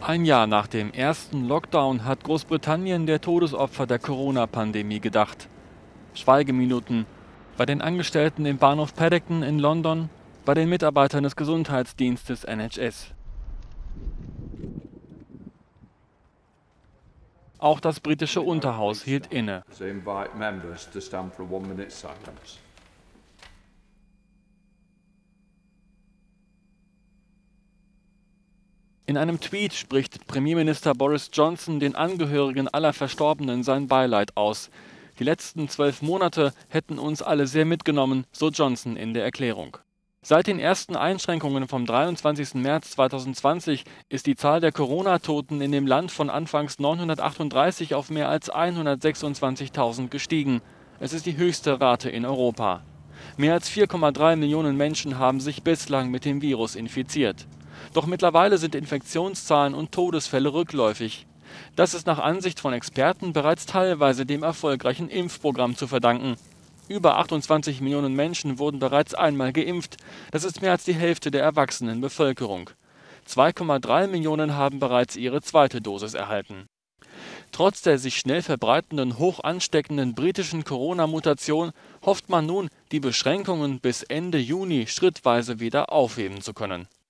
Ein Jahr nach dem ersten Lockdown hat Großbritannien der Todesopfer der Corona-Pandemie gedacht. Schweigeminuten bei den Angestellten im Bahnhof Paddington in London, bei den Mitarbeitern des Gesundheitsdienstes NHS. Auch das britische Unterhaus hielt inne. In einem Tweet spricht Premierminister Boris Johnson den Angehörigen aller Verstorbenen sein Beileid aus. Die letzten 12 Monate hätten uns alle sehr mitgenommen, so Johnson in der Erklärung. Seit den ersten Einschränkungen vom 23. März 2020 ist die Zahl der Corona-Toten in dem Land von anfangs 938 auf mehr als 126.000 gestiegen. Es ist die höchste Rate in Europa. Mehr als 4,3 Millionen Menschen haben sich bislang mit dem Virus infiziert. Doch mittlerweile sind Infektionszahlen und Todesfälle rückläufig. Das ist nach Ansicht von Experten bereits teilweise dem erfolgreichen Impfprogramm zu verdanken. Über 28 Millionen Menschen wurden bereits einmal geimpft. Das ist mehr als die Hälfte der erwachsenen Bevölkerung. 2,3 Millionen haben bereits ihre zweite Dosis erhalten. Trotz der sich schnell verbreitenden, hoch ansteckenden britischen Corona-Mutation hofft man nun, die Beschränkungen bis Ende Juni schrittweise wieder aufheben zu können.